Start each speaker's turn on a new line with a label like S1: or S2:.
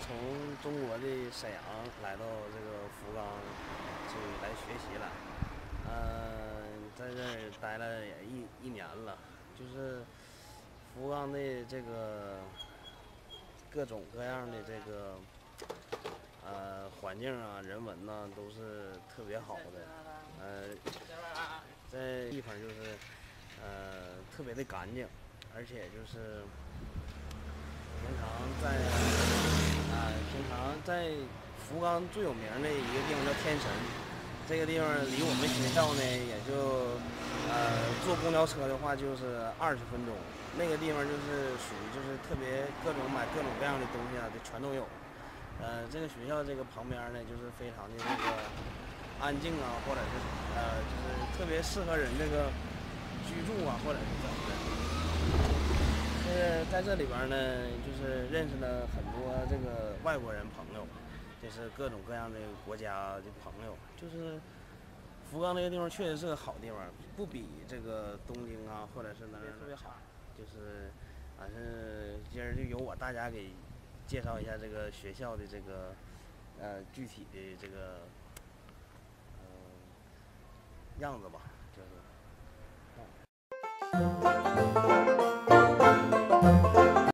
S1: 从中国的沈阳来到这个福冈去来学习了，在这儿待了也一年了，就是福冈的这个各种各样的这个环境啊、人文呐、都是特别好的，这地方就是特别的干净，而且就是平常在平常在福冈最有名的一个地方叫天神，这个地方离我们学校呢也就坐公交车的话就是20分钟。那个地方就是属于就是特别各种买各种各样的东西啊，就全都有。这个学校这个旁边呢就是非常的这个安静啊，或者是就是特别适合人这个居住啊，或者是怎么的。在这里边呢，就是认识了很多这个外国人朋友，就是各种各样的国家的朋友。就是福冈这个地方确实是个好地方，不比这个东京啊或者是哪儿特别好。就是反正今儿就由我大家给介绍一下这个学校的这个具体的这个样子吧，就是。